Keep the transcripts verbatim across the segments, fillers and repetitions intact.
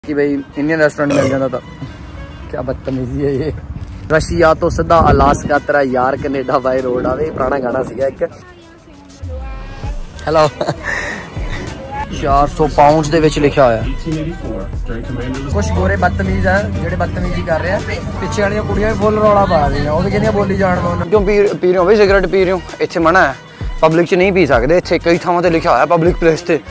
कि भाई Indian restaurant मिल जाता था। क्या बदतमीजी है ये। रशिया तो सीधा अलास्का तेरा यार कनेडा बाय रोड आवे पुराना गाना सीगा एक। हेलो चार सौ पाउंड दे विच लिखा होया। कुछ गोरे बदतमीज है जेडे बदतमीजी कर रहे हैं। पिछे वाली कुड़ियां भी फुल रौला पा रही हैं। वो भी कहंदियां बोली जाण दो। क्यों पी पी रहे हो भाई सिगरेट पी रहे हो? इत्थे मना है, पब्लिक च नहीं पी सकदे। इत्थे कई थावां ते लिखा होया पब्लिक प्लेस ते।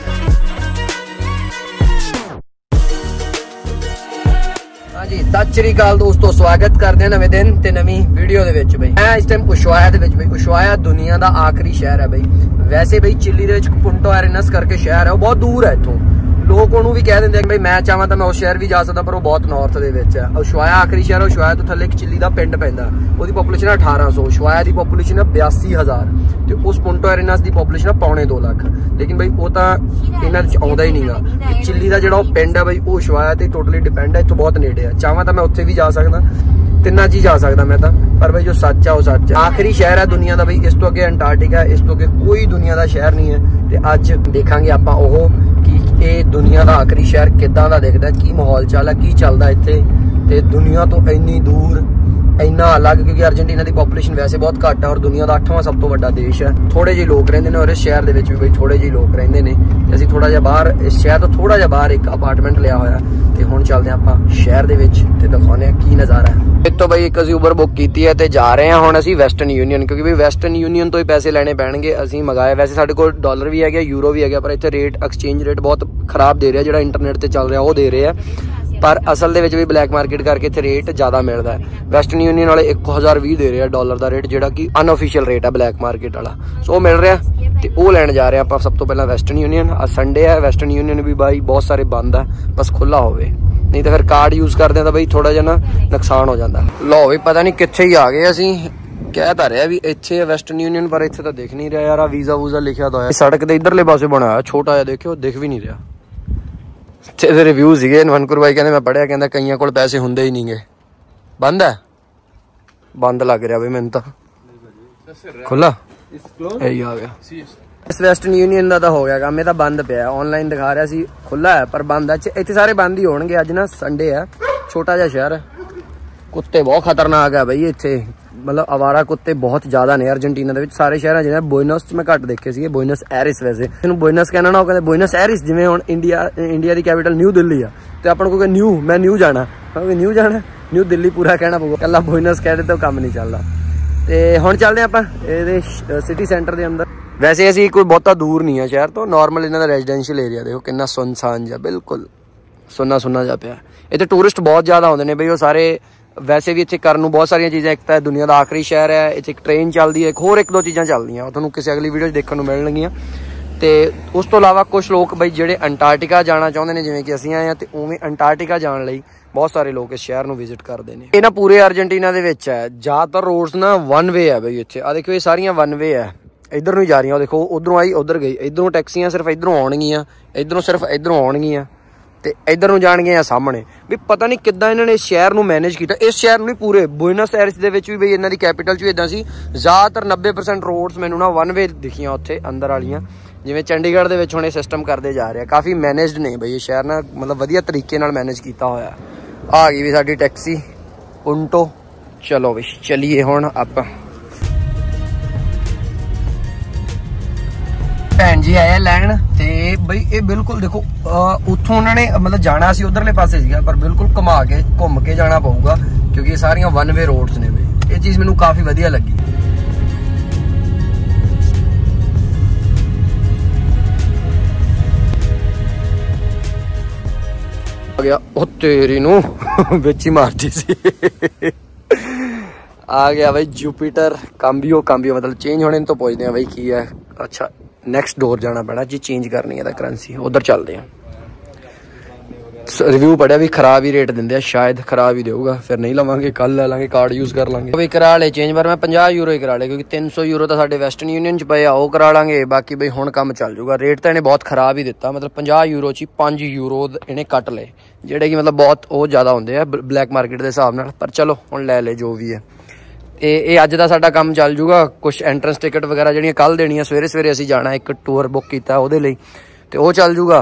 सत श्री अकाल दोस्तों, स्वागत करते हैं नवे दिन ते नवी वीडियो दे विच। भाई मैं इस टाइम उशवाया दे विच। भाई उशवाया दुनिया दा आखिरी शहर है। भाई वैसे भाई चिली दे विच पुंटो एरेनस करके शहर है, वो बहुत दूर है इत्थों। लोग उन्होंने भी कह देंगे कि भाई मैं चाहवां तां मैं उस शहर भी जा सकदा, पर वो बहुत नॉर्थ दे विच है। उशवाया आखिरी शहर है। उशवाया तो थल्ले एक चिली दा पिंड पैंदा, ओहदी पॉपुलेशन है अठारह सौ। उशवाया दी पॉपुलेशन है बयासी हजार ते उस पुंटो एरेनस दी पॉपुलेशन है पौने दो लाख। लेकिन भाई वो तां इन्हां च आउंदा ही नहींगा। चिली दा जिहड़ा पिंड है भाई वो उशवाया ते टोटली डिपेंड है, इत्थों बहुत नेड़े है। चाहवां तां मैं उत्थे भी जा सकदा, तिन्ना च ही जा सकदा मैं तां, पर भाई जो सच है वो सच है। आखिरी शहर है दुनिया का भाई। इस तो अगे अंटार्कटिका है, इस तो अगे कोई दुनिया का शहर नहीं है। ते अज देखांगे आपां ओह कि ये दुनिया का आखिरी शहर किदां दा दिखदा, की माहौल चाल है, की चलदा इत्थे ते दुनिया तो इन्नी दूर इन्ना अलग। क्योंकि अर्जेंटीना की पॉपुलेशन वैसे बहुत घट है और दुनिया का अठवां सब तो बड़ा देश है। थोड़े जी लोग रहिंदे ने और इस शहर दे विच भी भाई थोड़े जी लोग रहिंदे ने। असीं थोड़ा जिहा बाहर इस शहर तो थोड़ा जिहा बाहर एक अपार्टमेंट लिया होया ते हुण चलदे आं आपां शहर दे विच ते दिखाउने आ की नज़ारा है। इत्थों भाई एक असीं उबर बुक कीती है ते जा रहे हैं हुण असीं वैसटर्न यूनीयन, क्योंकि भाई वैसटर्न यूनीयन तो ही पैसे लेने पैणगे। असीं मंगाए, वैसे साडे कोल डॉलर भी है, यूरो भी है, पर इत्थे रेट एक्सचेंज रेट बहुत खराब दे रहा, जिहड़ा इंटरनेट ते चल रहा वो दे रहे हैं। पर असल दे विच भी ब्लैक मार्केट करके इत्थे रेट ज़्यादा मिलता है। वैसटर्न यूनीयन वाले एक हज़ार भी दे रहे हैं डॉलर का रेट, जिहड़ा कि अनऑफिशियल रेट है ब्लैक मार्केट वाला। सो मिल रहा है तो वो लैन जा रहे हैं आप। सब तो पहला वैसटर्न यूनीयन। आज संडे है, वैसटर्न यूनीयन भी भाई बहुत सारे बंद है, बस खुला होवे, नहीं तो फिर कार्ड यूज़ करते हैं तो भाई थोड़ा जिहा ना नुकसान हो जाता। लो भाई पता नहीं कित्थे ही आ गए असीं। कह तो रहा भी इत्थे वैसटर्न यूनीयन, पर इत्थे तो दिख नहीं रहा यार। वीज़ा वूज़ा लिखा तो है सड़क के इधरले पासे बनाया छोटा जिहा, देखियो दिख भी नहीं रहा। रिव्यू सीगे नवनकुर भाई कहते मैं पढ़िया, कहता कईयां कोल पैसे हुंदे ही नहीं गे। बंद है, बंद लग रहा भाई मैनूं तां। खुला यही आ गया। इस वैसटर्न यूनीयन का तो हो गया काम, ये तो बंद पिया। ऑनलाइन दिखा रहा सी खुला है पर बंद है। इतने सारे बंद ही होणगे, अज ना संडे है। छोटा जिहा शहर है, कुत्ते बहुत खतरनाक है भाई इत्थे। मतलब आवारा कुत्ते बहुत ज्यादा ने अर्जेंटीना दे विच। सारे शहर जिवें बोइनस च मैं घट देखे सी, बोइनस एरिस। वैसे इहनूं बोइनस कहना ना, वो कहते बोइनस एरिस। जिवें हुण इंडिया इंडिया की कैपिटल न्यू दिल्ली है तो अपन को न्यू मैं न्यू जाना, न्यू जाना न्यू दिल्ली पूरा कहना पऊगा। कल्ला बोइनस कह दे तो काम नहीं चलता। ते हुण चलदे आपां इहदे सिटी सेंटर के अंदर। वैसे असीं कोई बहुता दूर नहीं है शहर तो, नॉर्मल इन्हां दा रेजिडेंशियल एरिया देखो कितना सुनसान जा, बिल्कुल सुन्ना सुन्ना जा पिया। इत्थे टूरिस्ट बहुत ज़्यादा आउंदे ने बई। वो सारे वैसे भी इत्थे करन नूं बहुत सारियां चीज़ां। एक तो दुनिया का आखिरी शहर है, इत्थे एक ट्रेन चलती है, एक होर एक दो चीज़ां चलदियां, वो तुहानूं किसी अगली वीडियो देखने को मिलणगियां। तो उस तो इलावा कुछ लोग बई जिहड़े अंटार्कटिका जाना चाहुंदे ने, जिवें कि असीं आए हैं, तो उवें अंटार्कटिका जाण लई बहुत सारे लोग इस शहर को विजिट करते हैं। ये ना पूरे अर्जेंटीना दे विच है। ज़्यादातर रोड्स ना वन वे है बई इत्थे। आ देखो ये सारियां वन वे है, इधर नूं जा रही। देखो उधरों आई उधर गई, इधरों टैक्सियां सिर्फ इधरों आउणगियां, इधरों सिर्फ इधरों आउणगियां ते इधर नूं जाणगियां या सामने। भी पता नहीं किद्दां इन्हां ने इस शहर नूं मैनेज किया। इस शहर नूं नहीं पूरे बुएनस एयर्स दे विच भी बई इन्हां दी कैपिटल च भी इदां सी। ज़्यादातर नब्बे परसेंट रोड्स मैनूं ना वन वे दिखियां उत्थे अंदर वालियां। जिवें चंडीगढ़ दे विच हुण इह सिस्टम करदे जा रहे, काफ़ी मैनेजड ने बई ये शहर ना, मतलब वधिया तरीके नाल मैनेज किया होया। आ गई भी साडी टैक्सी पुंटो। चलो बई चलीए हुण आपां। भैन जी आया लैन ते बई ये बिल्कुल देखो उत्थों उन्होंने मतलब जाना सी उधरले पासे सीगा, पर बिल्कुल घुमा के घूम के जाना पऊगा क्योंकि ये सारियां वन वे रोड्स ने बई। ये चीज़ मैनूं काफ़ी वधिया लगी। आ गया ओ तेरी नूं विच ही मारती सी। आ गया भाई जुपिटर काम्बियो। काम्बियो मतलब चेंज होने तो पुछदे हैं भाई की है। अच्छा नैक्सट डोर जाना पैना जी, चेंज करनी है करंसी, उधर चलते हैं। रिव्यू पढ़िया भी खराब ही रेट देंगे, शायद खराब ही देगा, फिर नहीं लवांगे, कल ले लांगे, कार्ड यूज़ कर लांगे। भाई करा ले चेंज, पर मैं पचास यूरो ही करा ले क्योंकि तीन सौ यूरो तो साढ़े वैसटर्न यूनीयन च पे वो करा लांगे। बाकी भाई हुण काम चल जूगा। रेट तो इन्हें बहुत खराब ही दिता, मतलब पचास यूरो च पाँच यूरो इन्हें कट ले, जेडे कि मतलब बहुत वो ज़्यादा होंगे है ब्लैक मार्केट के हिसाब नाल। पर चलो हुण लै ले जो भी है। ये अज का साडा काम चल जूगा। कुछ एंट्रेंस टिकट वगैरह जिहड़ियां कल देनियां, सवेरे सवेरे असीं जाना, एक टूर बुक किया वो लई, ते वो चल जूगा।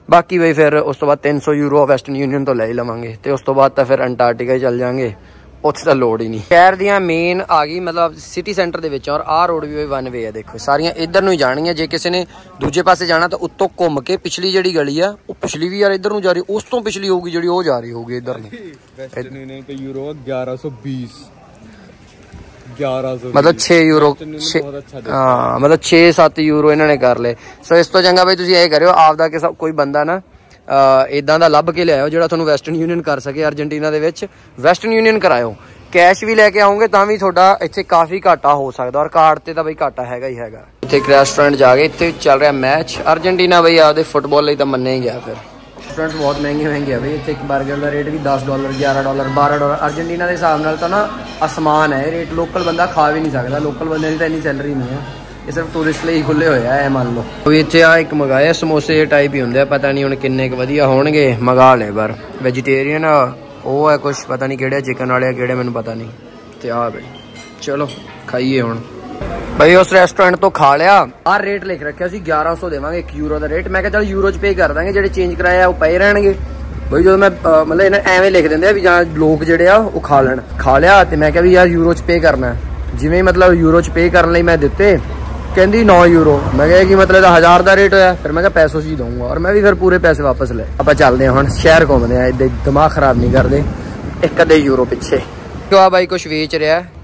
बाकी बई फिर उस तो बाद तीन सौ यूरो वैस्टर्न यूनियन तो ले ही लवांगे ते उस तो बाद तो फिर अंटार्कटिका ही चल जाएंगे, उत्थे तो लोड़ ही नहीं। शहर दियां मेन आ गई मतलब सिटी सेंटर दे विच, और आ रोड भी वन वे है। देखो सारियां इधर नूं ही जाणियां, जे किसी ने दूजे पासे जाना तो उत्तों घुम के पिछली जिहड़ी गली है वो पिछली भी यार इधर नूं जा रही, उस तो पिछली होगी जिहड़ी वो जा रही होगी इधर नूं। वेस्टर्न यूनियन पे यूरो ग्यारह सौ बीस ग्यारह सौ मतलब छे यूरो, हाँ मतलब छे सत्त यूरो इन्होंने कर ले। सो इस तो चंगा भाई तुसीं ये करियो आपदा के कोई बंदा ना इदां दा लभ के लियाओ जिहड़ा तुहानूं वैस्टर्न यूनियन कर सके। अर्जेंटीना दे विच वैस्टर्न यूनियन कराओ, कैश भी लैके आओगे तां भी तुहाडा इत्थे काफ़ी घाटा हो सकदा, और कार्ड ते तां बई घाटा हैगा ही हैगा। इत्थे एक रेस्टोरेंट जाके इत्थे चल रहा मैच, अर्जेंटीना बई आपदे फुटबॉल लई तां मन्निया ही गया। फिर रेस्टोरेंट्स बहुत महंगे महंगे है बई, इत्थे एक बर्गर का रेट भी दस डॉलर ग्यारह डॉलर बारह डॉलर अर्जेंटीना के हिसाब नाल तां ना आसमान है रेट। लोकल बंदा खा भी नहीं सकता, लोकल बंदे की तो इन्नी सैलरी नहीं है, ये सिर्फ टूरिस्ट लिए खुले हुए है मान लो। अभी इतने आ एक मंगाया समोसे टाइप ही होंगे, पता नहीं हुण किन्ने क वधिया होणगे, मंगा ले बार। वेजिटेरियन वो है कुछ पता नहीं किहड़े चिकन वाले किहड़े मैनूं पता नहीं। ते आ बई चलो खाइए हुण। भाई उस रेस्टोरेंट तो खा लिया, आ रेट लिख रखा सी ग्यारह सौ देवांगे एक यूरो का रेट। मैं चल यूरो च पे कर देंगे, जो चेंज कराया वो पे रहणगे। भाई जो मैं मतलब इन्हें एवें लिख देंगे भी जहाँ लोग जोड़े आ वो खा लैन, खा लिया तो मैं क्या भी यार यूरो च पे करना है। जिमें मतलब यूरो च पे करने लई मैं दिते, कहती नौ यूरो। मैं क्या कि मतलब हज़ार का रेट होया, फिर मैं क्या पैसों से ही दूंगा, और मैं भी फिर पूरे पैसे वापस ले। आप चलते हैं हम शहर घूमते हैं, इदा दिमाग खराब नहीं करते एक अद्धे यूरो पिछे। तो आ भाई कुछ वेच रहा है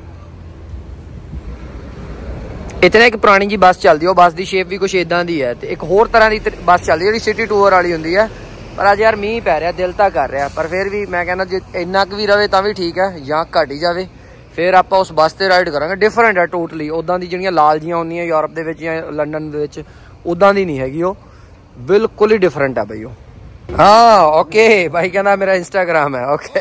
इतने, एक पुरानी जी बस चलती है, बस की शेप भी कुछ इदा की है। एक होर तरह की बस चलती है जी सिटी टूर वाली होंगी है, पर अज यार मीह पै रहा दिल तो कर रहा, पर फिर भी मैं कहना जो इन्ना क भी रहे तो भी ठीक है, या घट ही जाए फिर आप उस बस से राइड करांगे। डिफरेंट है टोटली, उदा की जिहड़ियां लाल जियां होंदियां यूरोप दे विच या लंडन दे विच उदा दी नहीं हैगी, वो बिल्कुल ही डिफरेंट है भाई वो। हाँ ओके भाई कहना मेरा इंस्टाग्राम है, ओके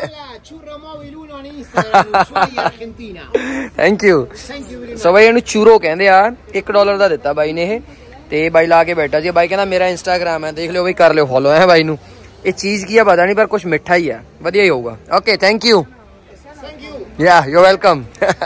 थैंक यू। सो भाई इन्हू चूरो कहते आ, एक डॉलर का दिता बाई ने ये, ते बाई ला के बैठा जी। बाई कहना मेरा इंस्टाग्राम है, देख लो भाई कर लो फॉलो है बाई नू। ये चीज़ की है पता नहीं, पर कुछ मिठा ही है, वधिया ही होगा। ओके थैंक यू, या यू वेलकम।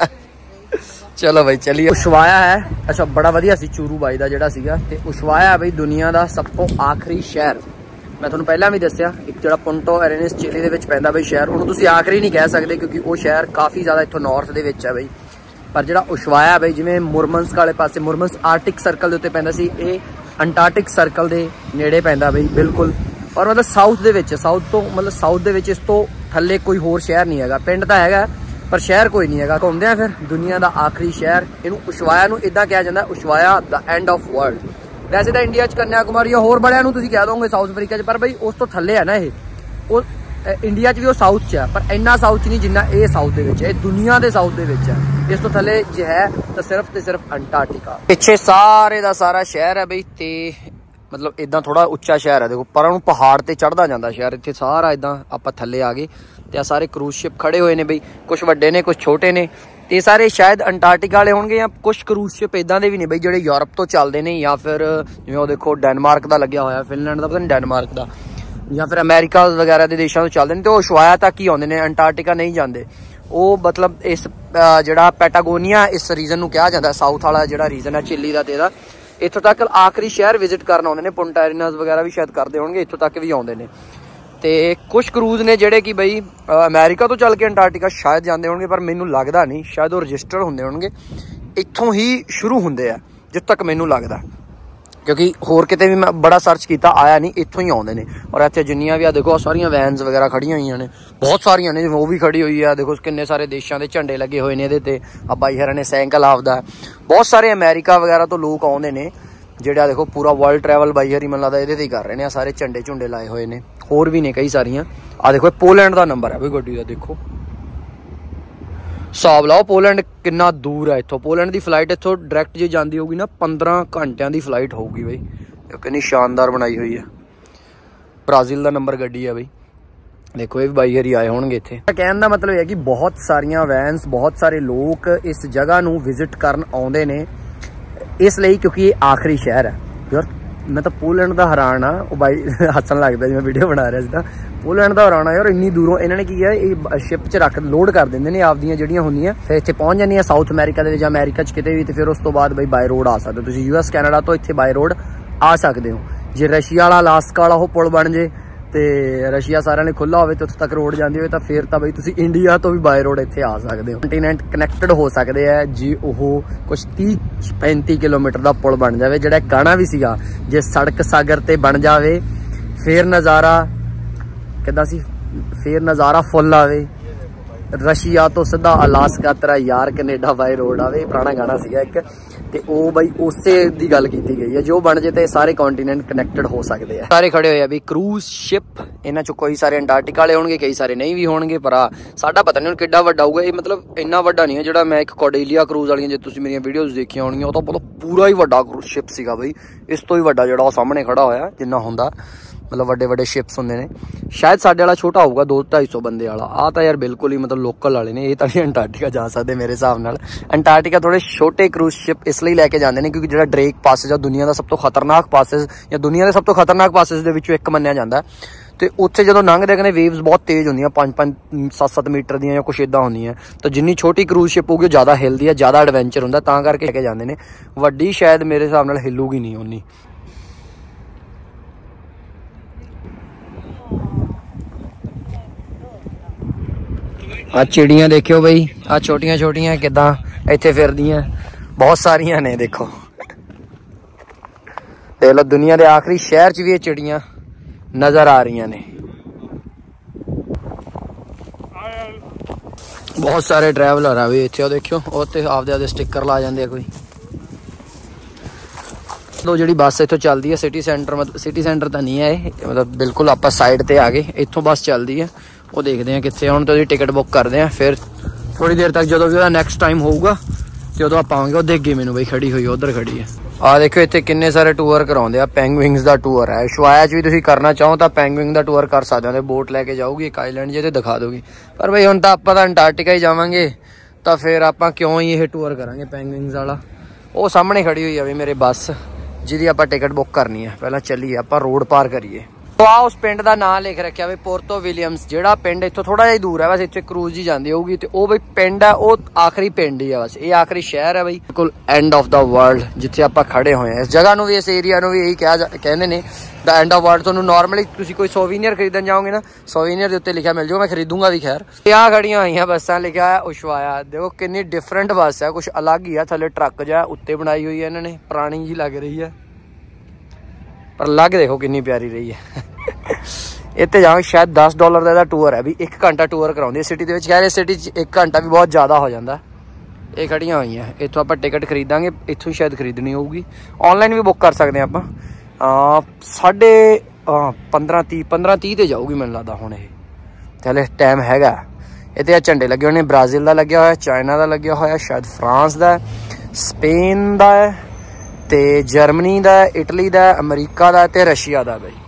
चलो भाई चलिए। उशवाया है, अच्छा बड़ा वधिया सी चूरू बाई का जिहड़ा सीगा। ते उशवाया भाई दुनिया का सब तो आखिरी शहर, मैं तुहानूं पहला भी दस्सिया, एक जिहड़ा पुंटो एरेनिस चिली दे विच पैंदा बई शहर, उहनूं तुसीं आखिरी नहीं कह सकते क्योंकि वो शहर काफ़ी ज़्यादा इत्थों नॉर्थ दे विच है बई। पर जिहड़ा उशवाया बई जिवें मुरमंस्क वाले पासे, मुरमंस्क आर्टिक सर्कल दे उत्ते पैंदा सी, ये अंटार्कटिक सर्कल दे नेड़े पैंदा बई बिल्कुल। और मतलब साउथ दे विच, साउथ तो मतलब साउथ दे विच इस तो थल्ले कोई होर शहर नहीं हैगा, पिंड तां हैगा पर शहर कोई नहीं है। घूमते हैं फिर दुनिया का आखिरी शहर, इनू उशवाया नू इदा कहा जाता है, Ushuaia the end of world. वैसे तो इंडिया च कन्याकुमारी होर बड़िया तुम कह दोगे साउथ अफ्रीका च, पर भाई उस तो थले है ना ये, वो इंडिया च भी वो साउथ च है, पर इन्ना साउथ च नहीं जिन्ना ये साउथ दे विच है, दुनिया के साउथ दे विच है। इस तो थले जो है तो सिर्फ तो सिर्फ अंटार्कटिका। पिछे सारे का सारा शहर है बई, ते मतलब इदा थोड़ा उच्चा शहर है, देखो पर उन्होंने पहाड़ ते चढ़ता जाता शहर, इतने सारा इदा आप थले आ गए। तो सारे क्रूज शिप खड़े हुए ने बई, कुछ वड्डे ने कुछ छोटे ने, तो सारे शायद अंटार्कटिका वाले होंगे, या कुछ क्रूज शिप इदा के भी नहीं बई जो यूरोप तो चलते हैं, या फिर जिवें वो देखो डेनमार्क का लग्या होया, फिनलैंड का पता नहीं डेनमार्क का, या फिर अमेरिका वगैरह के देशों तो चलते हैं। तो उशवाया तक ही आते हैं, अंटार्कटिका नहीं जाते। वो मतलब इस जिहड़ा पैटागोनिया इस रीजन को कहा जाता है, साउथ वाला जिहड़ा रीजन है चिली का, तेरा इत्थों तक आखिरी शहर विजिट करन आउंदे ने। पुंटा एरेनास वगैरह भी शायद करते होंगे, इत्थों तक भी आउंदे ने। ते कुछ क्रूज ने जिहड़े कि बई अमेरिका तो चल के अंटार्कटिका शायद जाते होंगे, पर मैनू लगता नहीं, शायद वो रजिस्टर होंदे होंगे, इत्थों ही शुरू होंदे आ जित तक मैनू लगता, क्योंकि होर किते भी मैं बड़ा सर्च किया आया नहीं, इत्थों ही आउंदे ने। और इत्थे जिन्नियां भी आ देखो सारियां वैनस वगैरह खड़ियां हुई ने, बहुत सारियां ने, वो भी खड़ी हुई है, देखो किन्ने सारे देशों के झंडे लगे हुए हैं ये। आ बाई हरा ने साइकिल आपदा, बहुत सारे अमेरिका वगैरह तो लोग आउंदे ने, जिहड़ा देखो पूरा वर्ल्ड ट्रैवल बाई हरी मतलब ये ही कर रहे हैं, सारे झंडे झुंडे लाए हुए हैं। होर भी ने कई सारियां, आ देखो पोलैंड का नंबर है भाई गड्डी का, देखो हिसाब लाओ पोलैंड कितना दूर है इत्थों। पोलैंड की फ्लाइट इत्थों डायरैक्ट जो जाती होगी ना पंद्रह घंटिया की फ्लाइट होगी भाई, कितनी शानदार बनाई हुई है। ब्राजील का नंबर गड्डी है भाई, देखो ये भी बाई हरी आए होंगे इत्थे। कहने का मतलब है कि बहुत सारियां वैनस, बहुत सारे लोग इस जगह नूं विजिट करन आउंदे ने, इसलिए क्योंकि ये आखिरी शहर है। यार मैं तो पोलैंड का हैरान हाँ, वो बाई हसन लगता जी मैं वीडियो बना रहा था, पोलैंड का हैरान यार इन्नी दूरों इन्होंने की है ये शिप च रख लोड कर देंगे ने आपदियां जिहड़ियां होंदियां, फिर इत्थे पहुंच जांदियां साउथ अमेरिका दे अमेरिका च किते भी, तो फिर उस तो बाद बई बाय रोड आ सकते हो तुसीं, यूएस कैनेडा तो इत्थे बाय रोड आ सकते हो। जे रशिया वाला अलास्का वाला वो पुल बन जे तो रशिया सारे ने खुला हो तो उत्थे तक रोड जाती हो तो फिर तो बई तुसी इंडिया तो भी बाय रोड इत्थे आ सकते हो। कंटीनेंट कनैक्टेड हो सकते हैं जी वो कुछ तीस पैंती किलोमीटर का पुल बन जाए। जिहड़ा गाना भी सीगा जे सड़क सागर ते बन जाए फिर नज़ारा किद्दां सी, फिर नज़ारा फुल आवे, रशिया तो सीधा अलास्का तेरा यार कनेडा बाय रोड आवे। पुराना गाना सीगा एक ते ओ बई उसे दी गल कीती गई है। जो बन जे ते सारे कॉन्टीनेंट कनैक्टेड हो सकते हैं। सारे खड़े हुए अभी क्रूज शिप, इन्हां चों कोई सारे अंटार्कटिका वाले होणगे, कई सारे नहीं भी होणगे, पर साडा पता नहीं हुण किड्डा वड्डा होऊगा। ये मतलब इन्ना वड्डा नहीं है जिहड़ा मैं एक कॉर्डेलिया क्रूज वालियां जे तुसीं मेरियां वीडियोज़ देखियां होणगियां वो तो मतलब पूरा ही वड्डा क्रूज शिप सीगा बई। इस तो ही वड्डा जिहड़ा सामने खड़ा होया जिन्ना हुंदा मतलब वड्डे वड्डे शिप्स होंदे ने। शायद साडे वाला छोटा होऊगा दो ढाई सौ बंदे वाला। आ तां यार बिल्कुल ही मतलब लोकल वाले ने, ये तां नहीं अंटार्कटिका जा सकते मेरे हिसाब नाल। अंटार्कटिका थोड़े छोटे क्रूज शिप इसलिए लैके जाते हैं क्योंकि जिहड़ा ड्रेक पासेज आ दुनिया का सब तो खतरनाक पासेज या दुनिया के सब तो खतरनाक पासेज दे विचों एक मन्निया जाता है। तो उत्थे जदों लंघदे कने वेव्स बहुत तेज होंदियां पांच पांच सत्त सत्त मीटर दियां या कुछ इदां होंदियां। तो जिन्नी छोटी क्रूज शिप होगी ज़्यादा हिलदी है, ज़्यादा एडवेंचर हुंदा, तां करके लैके जाते हैं। वड्डी शायद मेरे हिसाब नाल हिलूगी नहीं उन्नी। आ चिड़ियां देखियो बई, आ छोटियां छोटियां किदां इत्थे फिरदियां, बहुत सारियां ने। देखो देख लो दुनिया के आखिरी शहर च भी ये चिड़ियां नजर आ रही ने। बहुत सारे ट्रैवलर आ भी इत्थे देखियो, उत्ते आपदे आपदे स्टिकर ला जांदे कोई। तो जी बस इतों चलती है सिटी सेंटर, मतलब सिटी सेंटर तो नहीं है मतलब बिल्कुल आप साइड पर आ गए, इतों बस चलती है। वो देखते हैं कितने हम तो टिकट बुक करते हैं, फिर थोड़ी देर तक जो भी नैक्सट टाइम होगा तो उदों आप आवांगे। वो देखे मैनू बई खड़ी हुई उधर खड़ी है। आ देखो इतने किन्ने सारे टूर कराते हैं। पेंगुइन्स का टूर है, शुआया भी तुम करना चाहो तो पेंगुइन का टूर कर सकते हो। बोट लैके जाऊगी एक आईलैंड जे तो दिखा दोगी, पर भाई हम तो आप अंटार्कटिका ही जावांगे तो फिर आप क्यों ही ये टूर करांगे पेंगुइन्स वाला। वो सामने खड़ी हुई है भी मेरे बस जिहदी आप टिकट बुक करनी है। पहला चलीए आप रोड पार करिए। तो आ उस पिंड का नाम लिख रखा भी पोर्टो विलियम्स, जिहड़ा पिंड इत्थों थोड़ा जिहा दूर है, बस इत्थे क्रूज ही जाती होगी। तो वो बई पिंड है, वो आखिरी पिंड ही है, बस ये आखिरी शहर है बई, बिल्कुल एंड ऑफ द वर्ल्ड जिथे आप खड़े हुए हैं। इस जगह नूं भी इस एरिया नूं भी यही कहा कहते हैं द एंड ऑफ वर्ल्ड। तुहानूं नॉर्मली तुसीं कोई सोवीनियर खरीदन जाओगे ना, सोवीनियर के उत्ते लिखा मिल जाओ, मैं खरीदूंगा भी खैर। आ खड़ियां हुई बसां लिखा है उशवाया। देखो कितनी डिफरेंट बस है, कुछ अलग ही है। थले ट्रक जा उत्ते बनाई हुई है इन्होंने, पुरानी जी लग रही है पर लग देखो कितनी प्यारी रही है। इतने जाओगे शायद दस डॉलर का टूर है भी, एक घंटा टूर कराਉਂਦੇ सिटी के खैर इस सिटी एक घंटा भी बहुत ज़्यादा हो जाता। ये खड़ियां हुई हैं, इतों आप टिकट खरीदांगे, इतों ही शायद खरीदनी होगी। ऑनलाइन भी बुक कर सकते हैं आप। साढ़े पंद्रह तीह पंद्रह तीह तो जाऊगी मैंने लगता हूँ ये चले टाइम हैगा। इतने झंडे लगे हुए, ब्राजील का लग्या होया, चाइना का लग्या होया, शायद फ्रांस का, स्पेन का है, ते जर्मनी का, इटली का, अमरीका का ते रशिया का। बई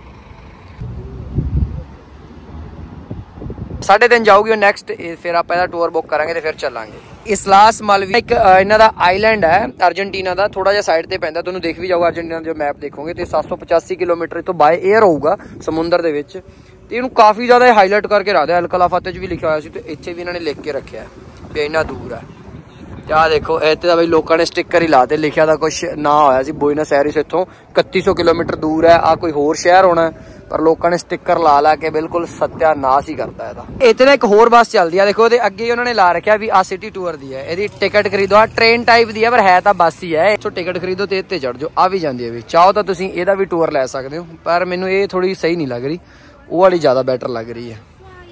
साढ़े दिन जाऊगी नैक्सट, फिर आप टूर बुक करांगे तो फिर चलांगे। इसलास मालवी एक इन्हां दा आईलैंड है अर्जेंटीना का, थोड़ा जिहा साइड ते पैंदा, तुहानूं दिख भी जाऊगा अर्जेंटीना जो मैप देखोगे तो सत्त सौ पचासी किलोमीटर तो बाय एयर होगा समुद्र दे विच। ते इहनूं काफ़ी ज़्यादा हाईलाइट करके रखते हैं। अलकला फतेह च भी लिखा हुआ सी ते इत्थे भी इन्होंने लिख के रखा है कि इन्ना दूर है। क्या देखो इतने बई लोगों ने स्टिकर ही लाते, लिखा था कुछ ना होया सी बुएनस एयरस इत्थों इकत्ती सौ किलोमीटर दूर है, आ कोई होर शहर होना है, पर लोगों ने स्टिकर ला ला के बिल्कुल सत्यानाश ही करता है। इतने एक होर बस चलती है, देखो अगे उन्होंने ला रखा भी आ सिटी टूर दी है, यदि टिकट खरीदो आ ट्रेन टाइप दी है पर है तो बस ही है। इत्थों टिकट खरीदो तो इत्ते चढ़ जाओ, आ भी जाती है भी, चाहो तो तुसीं इहदा भी टूर लै सकते हो, पर मैनू ये थोड़ी सही नहीं लग रही, वो वाली ज़्यादा बैटर लग रही है।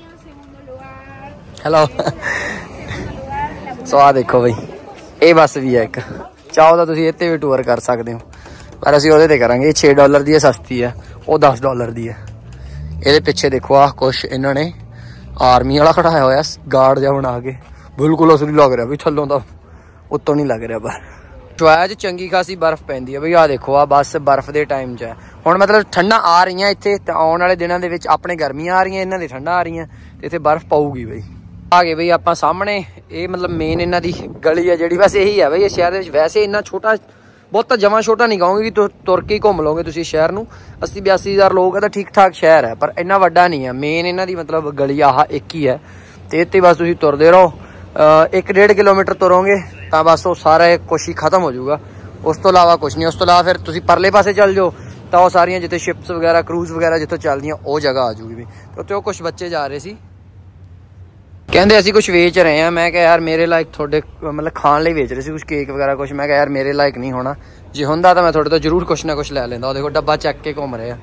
हेलो सो आ देखो बई ये बस भी है एक, चाहो तो तुसीं इत्ते भी टूर कर सकते हो, पर असीं उहदे ते करांगे। छे डॉलर दी है, सस्ती है, वो दस डॉलर दी है। ये पिछे देखो आ कुछ इन्होंने आर्मी वाला खड़ाया होया गार्ड जहा बना के, बिल्कुल असली लग रहा भी, थलों तो उत्तों नहीं लग रहा। पर चुआया च चंगी खासी बर्फ पैंदी है बई, आ देखो आ बस बर्फ के टाइम च है। हुण मतलब ठंडा आ रही है इत्थे, ते आउण वाले दिनों दे विच अपने गर्मियां आ रही हैं, इन्हां दी ठंडा आ रही हैं, ते इत्थे बर्फ पाऊगी बई। आ गए बई आपां सामने, ये मतलब मेन इन्हां दी गली है जिहड़ी, बस यही है बई ये शहर दे विच। वैसे इन्ना छोटा बहुत जमा छोटा नहीं कहूँगी कि तो तुर के ही घूम लोगे तुम शहर में, अस्सी बयासी हज़ार लोग है तो ठीक ठाक शहर है, पर इन्ना वड्डा नहीं है। मेन इन्हों की मतलब गली आह एक ही है, तो इतने बस तुम तुरते रहो, एक डेढ़ किलोमीटर तुरोगे तो बस वो सारा कुछ ही खत्म हो जाऊगा, उस तो इलावा कुछ नहीं। उस तो इलावा फिर तुम परले पासे चल जाओ ਤਾਂ ਉਹ ਸਾਰੀਆਂ ਜਿੱਥੇ ਸ਼ਿਪਸ ਵਗੈਰਾ ਕਰੂਜ਼ ਵਗੈਰਾ ਜਿੱਥੋਂ ਚੱਲਦੀਆਂ ਉਹ ਜਗ੍ਹਾ ਆ ਜੂਗੀ ਵੀ। ਤੇ ਉੱਥੇ ਉਹ ਕੁਛ ਬੱਚੇ ਜਾ ਰਹੇ ਸੀ, ਕਹਿੰਦੇ ਅਸੀਂ ਕੁਛ ਵੇਚ ਰਹੇ ਹਾਂ। ਮੈਂ ਕਿਹਾ ਯਾਰ ਮੇਰੇ ਲਾਇਕ ਤੁਹਾਡੇ ਮਤਲਬ ਖਾਣ ਲਈ ਵੇਚ ਰਹੇ ਸੀ ਕੁਛ ਕੇਕ ਵਗੈਰਾ ਕੁਛ। ਮੈਂ ਕਿਹਾ ਯਾਰ ਮੇਰੇ ਲਾਇਕ ਨਹੀਂ ਹੋਣਾ, ਜੇ ਹੁੰਦਾ ਤਾਂ ਮੈਂ ਤੁਹਾਡੇ ਤੋਂ ਜ਼ਰੂਰ ਕੁਛ ਨਾ ਕੁਛ ਲੈ ਲੈਂਦਾ। ਉਹ ਦੇਖੋ ਡੱਬਾ ਚੱਕ ਕੇ ਘੁੰਮ ਰਹੇ ਆ।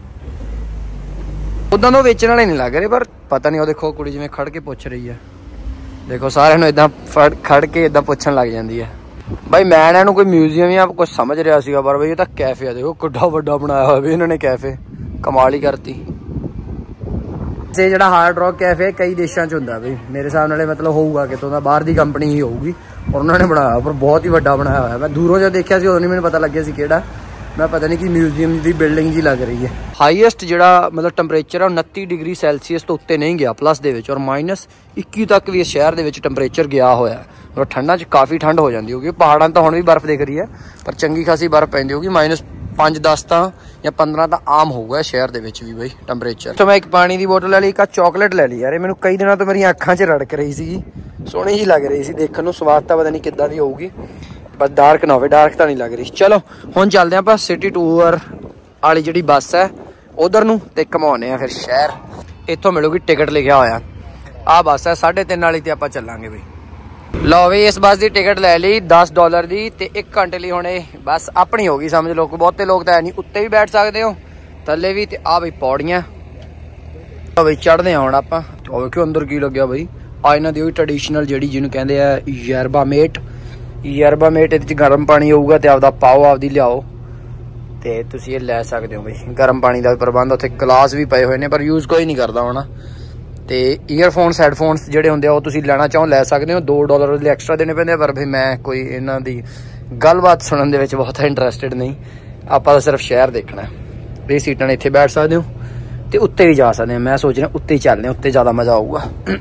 ਉੱਦਾਂ ਤਾਂ ਵੇਚਣ ਵਾਲੇ ਨਹੀਂ ਲੱਗ ਰਹੇ, ਪਰ ਪਤਾ ਨਹੀਂ। ਉਹ ਦੇਖੋ ਕੁੜੀ ਜਿਵੇਂ ਖੜ ਕੇ ਪੁੱਛ ਰਹੀ ਹੈ, ਦੇਖੋ ਸਾਰਿਆਂ ਨੂੰ ਇਦਾਂ ਫੜ ਖੜ ਕੇ ਇਦਾਂ ਪੁੱਛਣ ਲੱਗ ਜਾਂਦੀ ਹੈ। ਬਾਈ ਮੈਂ ਇਹਨਾਂ ਨੂੰ ਕੋਈ ਮਿਊਜ਼ੀਅਮ ਜਾਂ ਕੁਛ ਸਮਝ ਰਿਹਾ ਸੀਗਾ, ਪਰ ਬਈ ਇਹ ਤਾਂ ਕੈਫੇ ਆ। ਦੇਖੋ ਕਿੱਡਾ ਵੱਡਾ ਬਣਾਇਆ ਹੋਇਆ ਵੀ ਇਹਨਾਂ ਨੇ ਕੈਫੇ, ਕਮਾਲ ਹੀ ਕਰਤੀ। ਤੇ ਜਿਹੜਾ ਹਾਰਡ ਰੌਕ ਕੈਫੇ ਕਈ ਦੇਸ਼ਾਂ 'ਚ ਹੁੰਦਾ ਬਈ, ਮੇਰੇ ਹਿਸਾਬ ਨਾਲ ਮਤਲਬ ਹੋਊਗਾ ਕਿਤੋਂ ਦਾ, ਬਾਹਰ ਦੀ ਕੰਪਨੀ ਹੀ ਹੋਊਗੀ। ਔਰ ਉਹਨਾਂ ਨੇ ਬਣਾਇਆ, ਪਰ ਬਹੁਤ ਹੀ ਵੱਡਾ ਬਣਾਇਆ ਹੋਇਆ। ਮੈਂ ਦੂਰੋਂ ਜਦ ਦੇਖਿਆ ਸੀ ਉਦੋਂ ਨਹੀਂ ਮੈਨੂੰ ਪਤਾ ਲੱਗਿਆ ਸੀ ਕਿਹੜਾ। ਮੈਂ ਪਤਾ ਨਹੀਂ ਕਿ ਮਿਊਜ਼ੀਅਮ ਦੀ ਬਿਲਡਿੰਗ ਜੀ ਲੱਗ ਰਹੀ ਹੈ। ਹਾਈਐਸਟ ਜਿਹੜਾ ਮਤਲਬ ਟੈਂਪਰੇਚਰ ਆ ਉਨੱਤੀ ਡਿਗਰੀ ਸੈਲਸੀਅਸ ਤੋਂ ਉੱਤੇ ਨਹੀਂ ਗਿਆ ਪਲੱਸ ਦੇ ਵਿੱਚ, ਔਰ ਮਾਈਨਸ ਇੱਕੀ ਤੱਕ ਵੀ ਇਸ ਸ਼ਹਿਰ ਦੇ ਵਿੱਚ ਟੈਂਪਰੇਚਰ ਗਿਆ ਹੋਇਆ। ਔਰ ਠੰਡਾਂ 'ਚ ਕਾਫੀ ਠੰਡ ਹੋ ਜਾਂਦੀ ਹੋਊਗੀ। ਪਹਾੜਾਂ ਤਾਂ ਹੁਣ ਵੀ ਬਰਫ਼ ਦਿਖ ਰਹੀ ਹੈ, ਪਰ ਚੰਗੀ ਖਾਸੀ ਬਰਫ਼ ਪੈਂਦੀ ਹੋਊਗੀ। ਮਾਈਨਸ ਪੰਜ ਦਸ ਤਾਂ ਜਾਂ ਪੰਦਰਾਂ ਤਾਂ ਆਮ ਹੋਊਗਾ ਸ਼ਹਿਰ ਦੇ ਵਿੱਚ ਵੀ ਬਈ ਟੈਂਪਰੇਚਰ। ਤਾਂ ਮੈਂ ਇੱਕ ਪਾਣੀ ਦੀ ਬੋਤਲ ਲੈ ਲਈ, ਇੱਕ ਚੌਕਲੇਟ ਲੈ ਲਈ। ਯਾਰ ਇਹ ਮੈਨੂੰ ਕਈ ਦਿਨਾਂ ਤੋਂ ਮੇਰੀਆਂ ਅੱਖਾਂ 'ਚ ਰੜਕ ਰਹੀ ਸੀਗੀ, ਸੋਹਣੀ ਜਿਹੀ ਲੱਗ ਰਹੀ ਸੀ ਦੇਖਣ ਨੂੰ। ਸਵਾਦ ਤਾਂ ਪਤਾ ਨਹੀਂ ਕਿੱਦਾਂ ਦੀ ਹੋਊਗੀ, ਬਸ ਡਾਰਕ ਨਾ ਹੋਵੇ। ਡਾਰਕ ਤਾਂ ਨਹੀਂ ਲੱਗ ਰਹੀ। ਚਲੋ ਹੁਣ ਚੱਲਦੇ ਆਪਾਂ ਸਿਟੀ ਟੂਰ ਵਾਲੀ ਜਿਹੜੀ ਬੱਸ ਹੈ ਉਧਰ ਨੂੰ, ਤੇ ਘਮਾਉਂਦੇ ਆ ਫਿਰ ਸ਼ਹਿਰ। ਇੱਥੋਂ ਮਿਲੂਗੀ ਟਿਕਟ ਲਿਖਿਆ ਹੋਇਆ, ਆਹ ਬੱਸ ਹੈ ਸਾਢੇ ਤਿੰਨ ਵਾਲੀ, ਤੇ ਆਪਾਂ ਚੱਲਾਂਗੇ ਬਈ। ਲਓ ਵੀ ਇਸ ਬੱਸ ਦੀ ਟਿਕਟ ਲੈ ਲਈ ਦਸ ਡਾਲਰ ਦੀ, ਤੇ ਇੱਕ ਘੰਟੇ ਲਈ ਹੁਣ ਇਹ ਬੱਸ ਆਪਣੀ ਹੋ ਗਈ ਸਮਝ ਲਓ। ਬਹੁਤੇ ਲੋਕ ਤਾਂ ਹੈ ਨਹੀਂ, ਉੱਤੇ ਵੀ ਬੈਠ ਸਕਦੇ ਹੋ ਥੱਲੇ ਵੀ। ਤੇ ਆਹ ਬਈ ਪੌੜੀਆਂ ਬਈ ਚੜ੍ਹਦੇ ਆ ਹੁਣ ਆਪਾਂ। ਉਹ ਵੇਖਿਓ ਅੰਦਰ ਕੀ ਲੱਗਿਆ ਬਈ, ਆ ਇਹਨਾਂ ਦੀ ਉਹੀ ਟ੍ਰੈਡੀਸ਼ਨਲ ਜਿਹੜੀ ਜਿਹਨੂੰ ਕਹਿੰਦੇ ਆ ਯਰਬਾ ਮੇਟ। ਯਰਬਾ ਮੇਟ ਇਹਦੇ 'ਚ ਗਰਮ ਪਾਣੀ ਹੋਊਗਾ, ਤੇ ਆਪਦਾ ਪਾਓ ਆਪਦੀ ਲਿਆਓ, ਤੇ ਤੁਸੀਂ ਇਹ ਲੈ ਸਕਦੇ ਹੋ ਬਈ। ਗਰਮ ਪਾਣੀ ਦਾ ਪ੍ਰਬੰਧ ਉੱਥੇ, ਗਲਾਸ ਵੀ ਪਏ ਹੋਏ ਨੇ, ਪਰ ਯੂਜ਼ ਕੋਈ ਨਹੀਂ ਕਰਦਾ ਹੋਣਾ। ਤੇ ਈਅਰਫੋਨਸ ਹੈਡਫੋਨਸ ਜਿਹੜੇ ਹੁੰਦੇ ਆ ਉਹ ਤੁਸੀਂ ਲੈਣਾ ਚਾਹੋ ਲੈ ਸਕਦੇ ਹੋ। ਦੋ ਡਾਲਰ ਦੇ ਐਕਸਟਰਾ ਦੇਣੇ ਪੈਂਦੇ ਆ, ਪਰ ਫਿਰ ਮੈਂ ਕੋਈ ਇਹਨਾਂ ਦੀ ਗੱਲਬਾਤ ਸੁਣਨ ਦੇ ਵਿੱਚ ਬਹੁਤ ਇੰਟਰਸਟਿਡ ਨਹੀਂ। ਆਪਾਂ ਤਾਂ ਸਿਰਫ ਸ਼ਹਿਰ ਦੇਖਣਾ। ਇਹ ਸੀਟਾਂ ਨੇ, ਇੱਥੇ ਬੈਠ ਸਕਦੇ ਹੋ ਤੇ ਉੱਤੇ ਵੀ ਜਾ ਸਕਦੇ ਹਾਂ। ਮੈਂ ਸੋਚ ਰਿਹਾ ਉੱਤੇ ਹੀ ਚੱਲਦੇ ਹਾਂ, ਉੱਤੇ ਜ਼ਿਆਦਾ ਮਜ਼ਾ ਆਊਗਾ।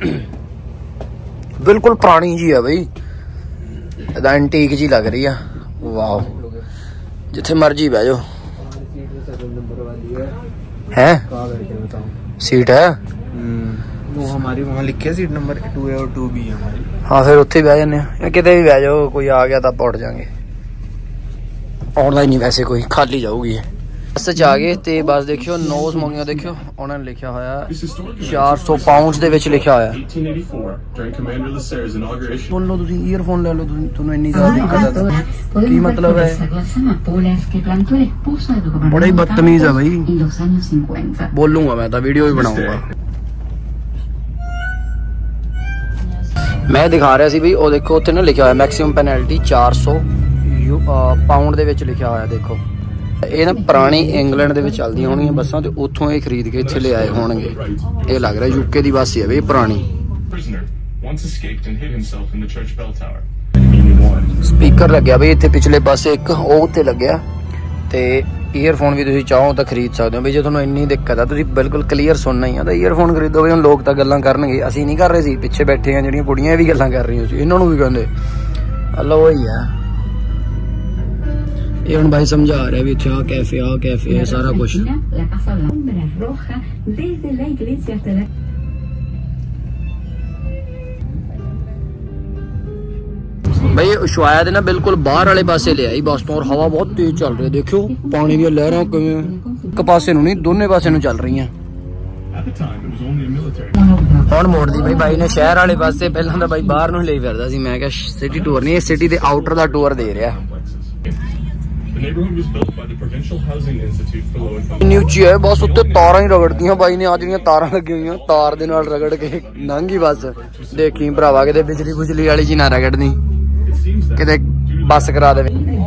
ਬਿਲਕੁਲ ਪੁਰਾਣੀ ਜੀ ਆ ਬਈ, ਇਹਦਾ ਐਂਟੀਕ ਜੀ ਲੱਗ ਰਹੀ ਆ। ਵਾਓ, ਜਿੱਥੇ ਮਰਜੀ ਬਹਿ ਜਾਓ। ਹੈ सीट है वो हमारी वहाँ लिखे सीट नंबर टू है और टू बी है हमारी। हाँ फिर उत्थे बह जाने, किते भी बह जाओ, कोई आ गया तो आप उठ जाएंगे। ऑनलाइन ही वैसे कोई खाली जाऊगी। बस च आ गए ते बस देखियो नोज मंगियो, देखियो उन्होंने लिखा होया चार सौ पाउंड दे विच लिखा होया। सुन लो तुसी, ईयरफोन ले लो, तुहानू इन्नी ज़्यादा दिक्कत है की मतलब है? बड़ा ही बदतमीज है भाई। बोलूंगा मैं तो, वीडियो भी बनाऊंगा। मैं दिखा रहा सी भाई, वो देखो उत्थे ना लिखा होया मैक्सिमम पेनल्टी चार सौ पाउंड दे विच लिखा होया। देखो ਇਹ ਨਾ ਪੁਰਾਣੀ ਇੰਗਲੈਂਡ ਦੇ ਵਿੱਚ ਚੱਲਦੀਆਂ ਹੋਣਗੀਆਂ ਬੱਸਾਂ, ਤੇ ਉੱਥੋਂ ਇਹ ਖਰੀਦ ਕੇ ਇੱਥੇ ਲੈ ਆਏ ਹੋਣਗੇ। ਇਹ ਲੱਗ ਰਿਹਾ ਯੂਕੇ ਦੀ ਬੱਸ ਹੈ ਬਈ ਪੁਰਾਣੀ। ਸਪੀਕਰ ਲੱਗਿਆ ਬਈ ਇੱਥੇ ਪਿਛਲੇ ਪਾਸੇ ਇੱਕ, ਉਹ ਉੱਤੇ ਲੱਗਿਆ। ਤੇ ਈਅਰਫੋਨ ਵੀ ਤੁਸੀਂ ਚਾਹੋ ਤਾਂ ਖਰੀਦ ਸਕਦੇ ਹੋ ਬਈ। ਜੇ ਤੁਹਾਨੂੰ ਇੰਨੀ ਦਿੱਕਤ ਆ, ਤੁਸੀਂ ਬਿਲਕੁਲ ਕਲੀਅਰ ਸੁਣਨਾ ਹੀ ਆ, ਤਾਂ ਈਅਰਫੋਨ ਖਰੀਦੋ ਬਈ। ਹੁਣ ਲੋਕ ਤਾਂ ਗੱਲਾਂ ਕਰਨਗੇ, ਅਸੀਂ ਨਹੀਂ ਕਰ ਰਹੇ ਸੀ, ਪਿੱਛੇ ਬੈਠੇ ਆ ਜਿਹੜੀਆਂ ਕੁੜੀਆਂ ਇਹ ਵੀ ਗੱਲਾਂ ਕਰ ਰਹੀਆਂ ਸੀ, ਇਹਨਾਂ ਨੂੰ ਵੀ ਕਹਿੰਦੇ ਹਲੋ ਹੀ ਆ। ये हम भाई समझा रहे हैं भी आ कैफे आ कैफे है सारा कुछ। भाई उशवाया दे ना बिल्कुल बाहर वाले पासे ले आई बस तो, और हवा बहुत तेज चल रही है। देखियो पानी दी लहरां किवें एक पासे नूं नहीं दोने पासे नूं चल रही हैं। ਹੁਣ ਮੋੜਦੀ ਬਈ ਬਾਈ ਨੇ ਸ਼ਹਿਰ ਵਾਲੇ ਪਾਸੇ। ਪਹਿਲਾਂ ਤਾਂ ਬਾਈ ਬਾਹਰ ਨੂੰ ਲਈ ਫਿਰਦਾ ਸੀ, ਮੈਂ ਕਿਹਾ ਸਿਟੀ ਟੂਰ ਨਹੀਂ, ਇਹ ਸਿਟੀ ਦੇ ਆਊਟਰ ਦਾ ਟੂਰ ਦੇ ਰਿਹਾ। ਨੀਚੇ ਹੈ ਬਸ, ਉੱਤੇ ਤਾਰਾਂ ਹੀ ਰਗੜਦੀਆਂ ਬਾਈ ਨੇ। ਆ ਜਿਹੜੀਆਂ ਤਾਰਾਂ ਲੱਗੀਆਂ ਹੋਈਆਂ, ਤਾਰ ਦੇ ਨਾਲ ਰਗੜ ਕੇ ਲੰਘੀ ਬਸ। ਦੇਖੀ ਭਰਾਵਾ ਕਿਤੇ ਬਿਜਲੀ ਬੁਜਲੀ ਵਾਲੀ ਜੀ ਨਾ ਰਗੜਨੀ, ਕਿਤੇ ਬੱਸ ਕਰਾ ਦੇਵੇ।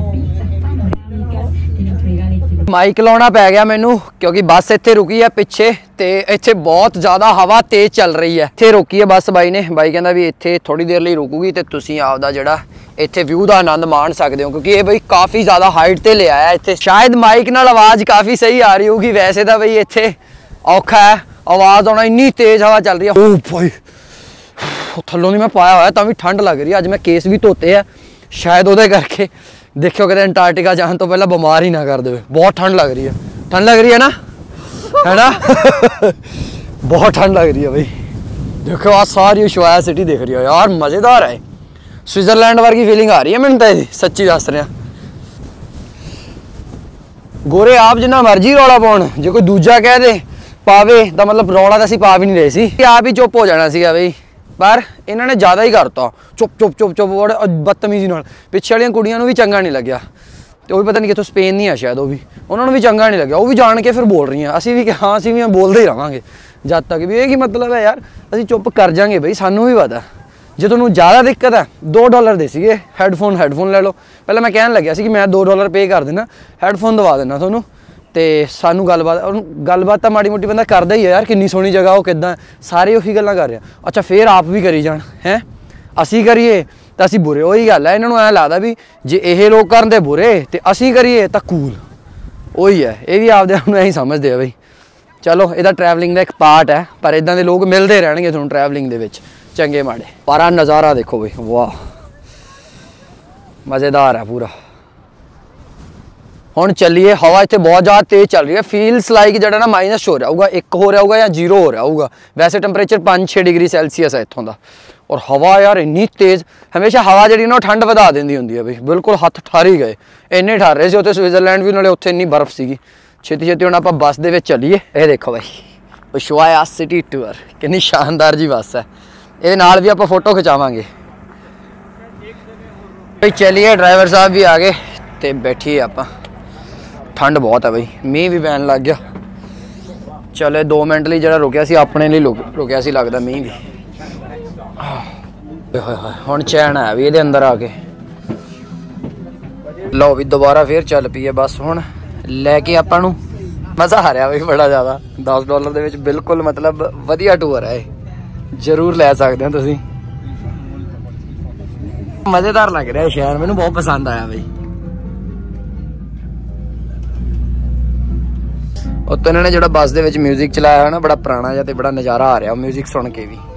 ਮਾਈਕ ਲਾਉਣਾ ਪੈ ਗਿਆ ਮੈਨੂੰ, ਕਿਉਂਕਿ ਬੱਸ ਇੱਥੇ ਰੁਕੀ ਹੈ ਪਿੱਛੇ, ਤੇ ਇੱਥੇ ਬਹੁਤ ਜ਼ਿਆਦਾ ਹਵਾ ਤੇਜ਼ ਚੱਲ ਰਹੀ ਹੈ। ਇੱਥੇ ਰੁਕੀ ਹੈ ਬੱਸ ਬਾਈ ਨੇ। ਬਾਈ ਕਹਿੰਦਾ ਵੀ ਇੱਥੇ ਥੋੜੀ ਦੇਰ ਲਈ ਰੁਕੂਗੀ, ਤੇ ਤੁਸੀਂ ਆਪਦਾ ਜਿਹੜਾ ਇੱਥੇ ਵਿਊ ਦਾ ਆਨੰਦ ਮਾਣ ਸਕਦੇ ਹੋ, ਕਿਉਂਕਿ ਇਹ ਬਈ ਕਾਫੀ ਜ਼ਿਆਦਾ ਹਾਈਟ ਤੇ ਲਿਆ ਹੈ। ਇੱਥੇ ਸ਼ਾਇਦ ਮਾਈਕ ਨਾਲ ਆਵਾਜ਼ ਕਾਫੀ ਸਹੀ ਆ ਰਹੀ ਹੋਊਗੀ, ਵੈਸੇ ਤਾਂ ਬਈ ਇੱਥੇ ਔਖਾ ਹੈ ਆਵਾਜ਼ ਆਉਣਾ, ਇੰਨੀ ਤੇਜ਼ ਹਵਾ ਚੱਲ ਰਹੀ ਹੈ। ਓ ਭਾਈ ਥੱਲੋਂ ਦੀ ਮੈਂ ਪਾਇਆ ਹੋਇਆ ਤਾਂ ਵੀ ਠੰਡ ਲੱਗ ਰਹੀ ਹੈ। ਅੱਜ ਮੈਂ ਕੇਸ ਵੀ ਧੋਤੇ ਆ, ਸ਼ਾਇਦ ਉਹਦੇ ਕਰਕੇ देखियो कितने अंटार्कटिका जाने तो पहले बीमार ही ना कर दे। बहुत ठंड लग रही है, ठंड लग रही है ना, है ना बहुत ठंड लग रही है भाई। देखो आज सारी उशवाया सिटी देख रही हो यार, मज़ेदार है। स्विट्जरलैंड वर्गी फीलिंग आ रही है मैंने तो, सच्ची दस रहा। गोरे आप जिन्ना मर्जी रौला पाउण, जे कोई दूजा कह दे पावे तो मतलब रौला तो असीं पा भी नहीं रहे सी, आप ही चुप हो जाना सीगा बई। पर इन्होंने ज़्यादा ही करता, चुप चुप चुप चुप बड़े बदतमीजी नाल। पिछे वाली कुड़ियां नूं भी चंगा नहीं लग्या, तो भी पता नहीं कितों स्पेन नहीं है शायद, वो भी उन्होंने भी चंगा नहीं लग्या, वो भी जान के फिर बोल रही हैं। असी भी हाँ असी भी बोलते ही रहांगे जद तक भी। ये की मतलब है यार, असी चुप कर जाएंगे बई, सानू भी पता जो तुहानूं ज़्यादा दिक्कत है दो डॉलर दे सीगे हैडफोन हैडफोन ले लो। पहले मैं कहन लग्या सी कि मैं दो डॉलर पे कर देना, हैडफोन दवा देना तुहानूं, तो सानू गलबात गलबात तो माड़ी मोटी बंदा करदा ही है यार, किन्नी सोहनी जगह वो किद्दां, सारे उही गल्लां कर रहे हैं। अच्छा फिर आप भी करी जाण हैं, असी करिए तो असी बुरे, वही गल है। इन्होंने ऐ लगदा भी जे ये लोग करदे बुरे तो असी करिए तो कूल, वही है। ये भी आपदे आप ऐ समझते हैं बई। चलो इहदा ट्रैवलिंग का एक पार्ट है, पर इदां दे लोग मिलते रहणगे तुहानूं ट्रैवलिंग दे विच, चंगे माड़े। पर आ नज़ारा देखो बई, वाह मज़ेदार है पूरा। हुण चलीए, हवा इत्थे बहुत ज़्यादा तेज़ चल रही है, फील्स लाइक जो ना माइनस हो रहा होगा, एक हो रहा होगा या जीरो हो रहा होगा। वैसे टैंपरेचर पाँच छे डिग्री सैल्सीयस है इत्थों का, और हवा यार इन्नी तेज़, हमेशा हवा जी ना ठंड वधा देंदी हुंदी है बई, बिल्कुल हत्थ ठर ही गए। इन्ने ठर रहे थे उत्थे स्विट्जरलैंड भी, नाले उत्थे इन्नी बर्फ सीगी। छेती छेती हुण आपां बस दे विच चलीए। ये देखो बई उशुआया सिटी टूर, कितनी शानदार जी बस है। ये नाल भी आपां फोटो खिचावांगे। चलिए ड्राइवर साहब भी आ गए तो बैठिए आपां। ठंड बहुत है बई, मीह भी पैन लग गया। चले दो मिनट लिए जरा रुकिया सी, अपने लिए रुकिया सी लगता मीह भी। हुण चैन है भी ये अंदर आके। लो भी दोबारा फिर चल पी है बस। हुण लैके आपां नूं मज़ा आ रहा बई बड़ा ज़्यादा। दस डॉलर दे विच बिल्कुल मतलब वधिया टूर है, जरूर लै सकदे हो तुसीं। मज़ेदार लग रहा है शहर, मैनूं बहुत पसंद आया बई। उत्ते इन्होंने जो बस दे विच म्यूजिक चलाया है ना, बड़ा पुराना जिहा ते बड़ा नज़ारा आ रहा म्यूजिक सुन के भी।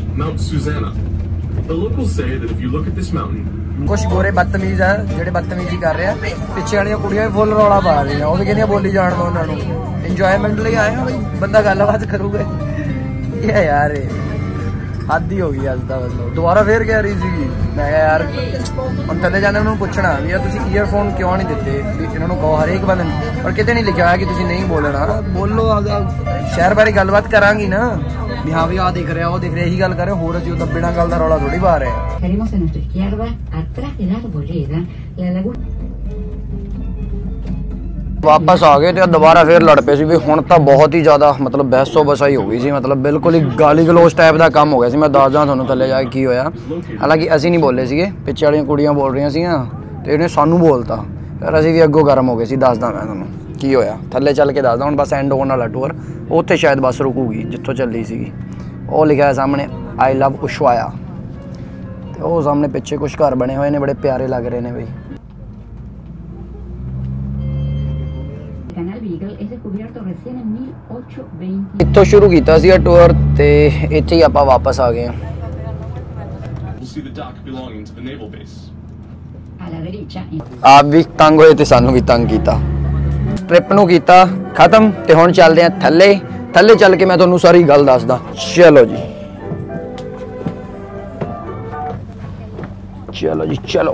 कुछ गोरे बदतमीज है जो बदतमीजी कर रहे हैं, पिछे वाली कुड़ियां भी फुल रौला पा रही हैं, वो भी कहदियां बोली जान दो उन्होंने, इंजॉयमेंट लिए आए हैं, बंदा गलबात करूगा। ये यार हद ही हो गई अज तक। मतलब दोबारा फिर कह रही थी, मैं यार हम थले जाने उन्होंने पूछना भी यार तुसीं ईयरफोन क्यों नहीं दिते, इन्होंने कहो हरेक बंदे, और कितने नहीं लिखा है कि तुसीं नहीं बोलना, बोलो शहर बारे गलबात करांगी ना भी हाँ भी आ दिख रहा वो दिख रहा, यही गल करे, होर असीं उदा बिना गल दा रौला थोड़ी पा रहे हैं। वापस आ गए तो दोबारा फिर लड़ पे सी भी। हुण तो बहुत ही ज़्यादा मतलब बहसो बसाई हो गई सी, मतलब बिल्कुल ही गाली गलोच टाइप का काम हो गया सी। मैं दसदा तुहानूं थल्ले जाके की होया। हालांकि असीं नहीं बोले सीगे, पिछे वालियां कुड़ियां बोल रही सी तो इन्हें सानू बोलता, फिर असीं भी अगों गर्म हो गए सी। दसदा मैं तुहानूं की होया, थल्ले चल के दसदा। हुण बस एंड होने वाला टूर, उत्थे शायद बस रुकूगी जित्थों चली सीगी। वो लिखा है सामने आई लव उशुआया, तो वो सामने पिछे कुछ घर बने हुए ने, बड़े प्यारे लग रहे हैं बई। इत्थों शुरू किया सी टूर ते इत्थे ही आपां वापस आ गए हैं। आप भी तंग होए ते सानू भी तंग कीता, ट्रिप नूं कीता खत्म ते हुण चलदे हैं थल्ले। थल्ले चल के मैं तुहानूं सारी गल दसदा। चलो जी चलो जी चलो।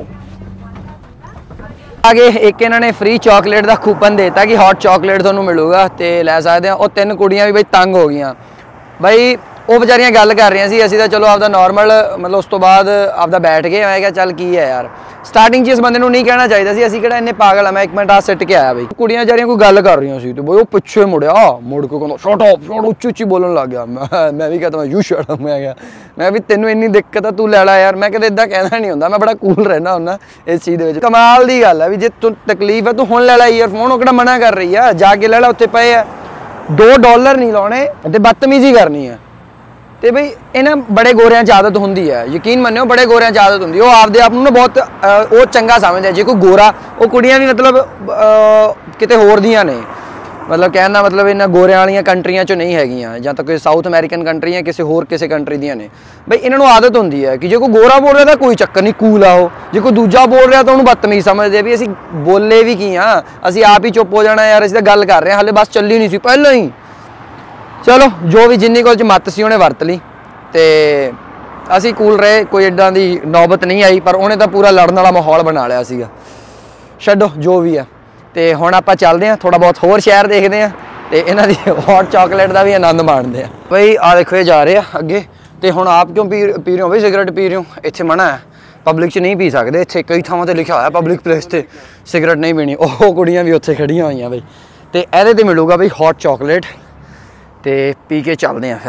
आगे एक इन्होंने फ्री चॉकलेट का कूपन देता कि हॉट चॉकलेट तुहानूं मिलूगा तो लै सकते हैं। और तीन कुड़ियां भी बई तंग हो गई बई, वो बेचारियां गल कर रही सी, असीं तां चलो आपदा नॉर्मल मतलब उस तो बाद आपदा बैठ गए। मैं क्या चल की है यार, स्टार्टिंग इस बंदे नूं नहीं कहना चाहिए सी, असीं किहड़ा इन्ने पागल आ। मैं एक मिनट आ सिट के आया बई, कुड़ियां बेचारियां कोई गल कर रही सी तो बई वो पिछे मुड़िया, मुड़ के कहंदा शट अप, शट उच्ची उच्ची बोलन लग गया। मैं मैं भी कहता मैं यू शट अप। मैं क्या मैं भी तेनों इन्नी दिक्कत है तू लै ला यार। मैं कदे इदां कहना नहीं हुंदा, मैं बड़ा कूल रहना हुंदा इस चीज़ दे विच। कमाल दी गल है भी जे तू तकलीफ है तू हुण लै ला ईयरफोन, वो किहड़ा मना कर रही है, जाके लै ला, उत्ते पए है। दो डॉलर नहीं लाने ते बदतमीजी करनी है। तो बई इन्हें बड़े गोरियां च आदत होंगी है, यकीन मन्नो बड़े गोरियां च आदत होंगी। वो आपदे आप ना बहुत वो चंगा समझदा, जे कोई गोरा वो कुड़ियां भी मतलब किते होर दियां ने, मतलब कहना मतलब इन्हां गोरियां वालियां कंट्रियां चो नहीं हैगियां, जां तां कोई साउथ अमेरिकन कंट्री है, किसी होर किसी कंट्री दियां ने। बई इन्होंने आदत होंगी है कि जे कोई गोरा बोल रहा तो कोई चक्कर नहीं, कूल आ वो, जे कोई दूजा बोल रहा तो उन्होंने बदतमीज समझते भी। असीं बोले भी की हाँ, असीं आप ही चुप हो जाना यार, असीं तां गल कर रहे हैं, हाले बस चली नहीं सी पहलों ही। चलो जो भी जिन्नी कोल मत सी उन्हें वरत ली ते असी कूल रहे, कोई एडां दी नौबत नहीं आई। पर उन्हें तो पूरा लड़न वाला माहौल बना लिया सीगा। छड्डो जो भी है। ਤੇ ਹੁਣ ਆਪਾਂ ਚੱਲਦੇ ਆ ਥੋੜਾ ਬਹੁਤ ਹੋਰ ਸ਼ਹਿਰ ਦੇਖਦੇ ਆ ਤੇ ਇਹਨਾਂ ਦੀ ਹੌਟ ਚਾਕਲੇਟ ਦਾ ਵੀ ਆਨੰਦ ਮਾਣਦੇ ਆ ਬਈ। ਆ ਦੇਖੋ ਇਹ ਜਾ ਰਹੇ ਆ ਅੱਗੇ ਤੇ ਹੁਣ ਆਪ ਕਿਉਂ ਪੀ ਪੀ ਰਹੇ ਹੋ ਬਈ ਸਿਗਰਟ ਪੀ ਰਹੇ ਹੋ? ਇੱਥੇ ਮਨਾ ਹੈ, ਪਬਲਿਕ 'ਚ ਨਹੀਂ ਪੀ ਸਕਦੇ। ਇੱਥੇ ਕਈ ਥਾਵਾਂ ਤੇ ਲਿਖਿਆ ਹੋਇਆ ਪਬਲਿਕ ਪਲੇਸ ਤੇ ਸਿਗਰਟ ਨਹੀਂ ਪੀਣੀ। ਉਹ ਕੁੜੀਆਂ ਵੀ ਉੱਥੇ ਖੜੀਆਂ ਹੋਈਆਂ ਬਈ ਤੇ ਇਹਦੇ ਤੇ ਮਿਲੂਗਾ ਬਈ ਹੌਟ ਚਾਕਲੇਟ ਤੇ ਪੀ ਕੇ ਚੱਲਦੇ ਆ ਫਿਰ।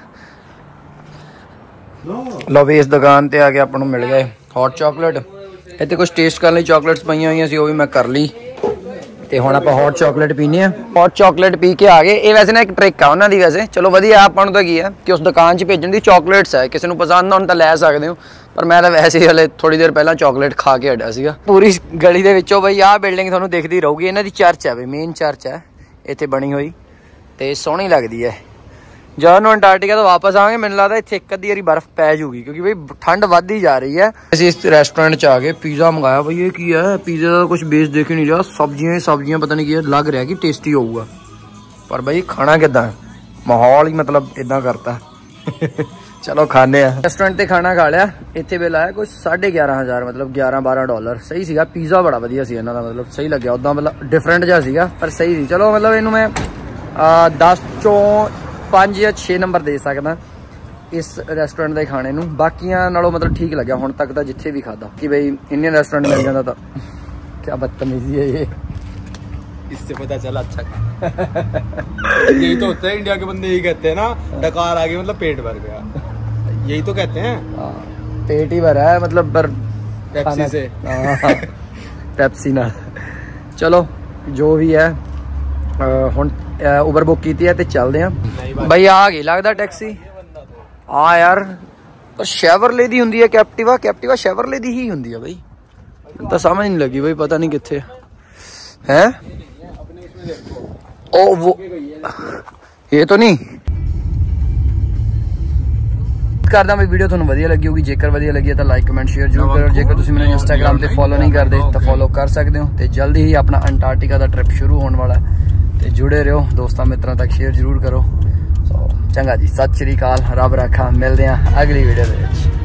ਲਓ ਵੀ ਇਸ ਦੁਕਾਨ ਤੇ ਆ ਕੇ ਆਪਾਂ ਨੂੰ ਮਿਲ ਗਏ ਹੌਟ ਚਾਕਲੇਟ। ਇੱਥੇ ਕੁਝ ਟੇਸਟ ਕਰਨ ਲਈ ਚਾਕਲੇਟਸ ਪਈਆਂ ਹੋਈਆਂ ਸੀ, ਉਹ ਵੀ ਮੈਂ ਕਰ ਲਈ ਤੇ ਹੁਣ ਆਪਾਂ ਹੌਟ ਚਾਕਲੇਟ ਪੀਨੇ ਆ। ਹੌਟ ਚਾਕਲੇਟ ਪੀ ਕੇ ਆ ਗਏ। ਇਹ ਵੈਸੇ ਨਾ ਇੱਕ ਟ੍ਰਿਕ ਆ ਉਹਨਾਂ ਦੀ, ਵੈਸੇ ਚਲੋ ਵਧੀਆ ਆਪਾਂ ਨੂੰ ਤਾਂ ਕੀ ਹੈ ਕਿ ਉਸ ਦੁਕਾਨ 'ਚ ਭੇਜਣ ਦੀ ਚਾਕਲੇਟਸ ਹੈ, ਕਿਸੇ ਨੂੰ ਪਸੰਦ ਹੋਣ ਤਾਂ ਲੈ ਸਕਦੇ ਹੋ, ਪਰ ਮੈਂ ਤਾਂ ਵੈਸੇ ਹੀ ਹਲੇ ਥੋੜੀ ਦੇਰ ਪਹਿਲਾਂ ਚਾਕਲੇਟ ਖਾ ਕੇ ਹਟਿਆ ਸੀਗਾ। ਪੂਰੀ ਗਲੀ ਦੇ ਵਿੱਚੋਂ ਬਈ ਆਹ ਬਿਲਡਿੰਗ ਤੁਹਾਨੂੰ ਦਿਖਦੀ ਰਹੂਗੀ, ਇਹਨਾਂ ਦੀ ਚਰਚ ਹੈ ਬਈ, ਮੇਨ ਚਰਚ ਹੈ ਇੱਥੇ ਬਣੀ ਹੋਈ ਤੇ ਸੋਹਣੀ ਲੱਗਦੀ ਹੈ। ਜਦੋਂ ਨੂੰ ਅੰਟਾਰਕਟਿਕਾ ਤੋਂ ਵਾਪਸ ਆਵਾਂਗੇ ਮੈਨੂੰ ਲੱਗਦਾ ਇੱਥੇ ਇੱਕ ਅੱਧੀ ਵਾਰੀ ਬਰਫ਼ ਪੈ ਜਾਊਗੀ ਕਿਉਂਕਿ ਬਈ ਠੰਡ ਵੱਧਦੀ ਜਾ ਰਹੀ ਹੈ। ਅਸੀਂ ਇਸ ਰੈਸਟੋਰੈਂਟ 'ਚ ਆ ਗਏ, ਪੀਜ਼ਾ ਮੰਗਾਇਆ ਬਈ। ਇਹ ਕੀ ਹੈ? ਪੀਜ਼ੇ ਦਾ ਕੁਝ ਬੇਸ ਦੇਖ ਹੀ ਨਹੀਂ ਰਿਹਾ, ਸਬਜ਼ੀਆਂ ਹੀ ਸਬਜ਼ੀਆਂ, ਪਤਾ ਨਹੀਂ ਕੀ ਹੈ, ਲੱਗ ਰਿਹਾ ਕਿ ਟੇਸਟੀ ਹੋਊਗਾ ਪਰ ਬਈ ਖਾਣਾ ਕਿੱਦਾਂ? ਮਾਹੌਲ ਹੀ ਮਤਲਬ ਇਦਾਂ ਕਰਤਾ। ਚਲੋ ਖਾਣੇ ਆ। ਰੈਸਟੋਰੈਂਟ ਤੇ ਖਾਣਾ ਖਾ ਲਿਆ। ਇੱਥੇ ਬਿੱਲ ਆਇਆ ਕੁਝ ਸਾਢੇ ਗਿਆਰਾਂ ਹਜ਼ਾਰ ਮਤਲਬ ਗਿਆਰਾਂ ਬਾਰਾਂ ਡਾਲਰ। ਸਹੀ ਸੀਗਾ, ਪੀਜ਼ਾ ਬੜਾ ਵਧੀਆ ਸੀ ਇਹਨਾਂ ਦਾ, ਮਤਲਬ ਸਹੀ ਲੱਗਿਆ ਉੱਦਾਂ, ਮਤਲਬ ਡਿਫਰੈਂਟ ਜਿਹਾ ਸੀਗਾ ਪਰ ਸਹੀ ਸੀ। ਚਲੋ ਮਤਲਬ ਇਹਨੂੰ ਮੈਂ ਦਸ ਚੋਂ ਪੰਜ ਜਾਂ ਛੇ ਨੰਬਰ ਦੇ ਸਕਦਾ ਇਸ ਰੈਸਟੋਰੈਂਟ ਦੇ ਖਾਣੇ ਨੂੰ। ਬਾਕੀਆਂ ਨਾਲੋਂ ਮਤਲਬ ਠੀਕ ਲੱਗਿਆ ਹੁਣ ਤੱਕ ਤਾਂ ਜਿੱਥੇ ਵੀ ਖਾਦਾ कि भाई इंडियन रेस्टोरेंट मिल जाता था। क्या बदतमीजी है ये, इससे पता चला अच्छा। यही तो होता है, इंडिया के बंदे यही कहते हैं ना, डकार आ गई मतलब पेट भर गया, यही तो कहते हैं। हाँ पेट ही भरा है मतलब पर पेप्सी से। पेप्सी ना। चलो जो भी है ਹੁਣ ਉਬਰ ਬੁੱਕ ਕੀਤੀ ਹੈ ਤੇ ਚੱਲਦੇ ਆਂ ਬਈ। ਆ ਗਈ ਲੱਗਦਾ ਟੈਕਸੀ। ਹਾਂ ਯਾਰ ਪਰ ਸ਼ੈਵਰਲੇ ਦੀ ਹੁੰਦੀ ਹੈ ਕੈਪਟਿਵਾ, ਕੈਪਟਿਵਾ ਸ਼ੈਵਰਲੇ ਦੀ ਹੀ ਹੁੰਦੀ ਹੈ ਬਈ, ਤਾਂ ਸਮਝ ਨਹੀਂ ਲੱਗੀ ਬਈ, ਪਤਾ ਨਹੀਂ ਕਿੱਥੇ ਹੈ। ਉਹ वो ਇਹ ਤਾਂ ਨਹੀਂ ਕਰਦਾ ਬਈ। ਵੀਡੀਓ ਤੁਹਾਨੂੰ ਵਧੀਆ ਲੱਗੀ ਹੋਗੀ, ਜੇਕਰ ਵਧੀਆ ਲੱਗੀ ਤਾਂ ਲਾਈਕ ਕਮੈਂਟ ਸ਼ੇਅਰ ਜ਼ਰੂਰ ਕਰੋ। ਜੇਕਰ ਤੁਸੀਂ ਮੈਨੂੰ ਇੰਸਟਾਗ੍ਰਾਮ ਤੇ ਫੋਲੋ ਨਹੀਂ ਕਰਦੇ ਤਾਂ ਫੋਲੋ ਕਰ ਸਕਦੇ ਹੋ ਤੇ ਜਲਦੀ ਹੀ ਆਪਣਾ ਅੰਟਾਰਕਟਿਕਾ ਦਾ ਟ੍ਰਿਪ ਸ਼ੁਰੂ ਹੋਣ ਵਾਲਾ ਹੈ ਤੇ ਜੁੜੇ ਰਹੋ, ਦੋਸਤਾਂ ਮਿੱਤਰਾਂ ਤੱਕ ਸ਼ੇਅਰ ਜ਼ਰੂਰ ਕਰੋ। ਸੋ ਚੰਗਾ ਜੀ, ਸਤਿ ਸ਼੍ਰੀ ਅਕਾਲ, ਰੱਬ ਰਾਖਾ, ਮਿਲਦੇ ਹਾਂ ਅਗਲੀ ਵੀਡੀਓ ਦੇ ਵਿੱਚ।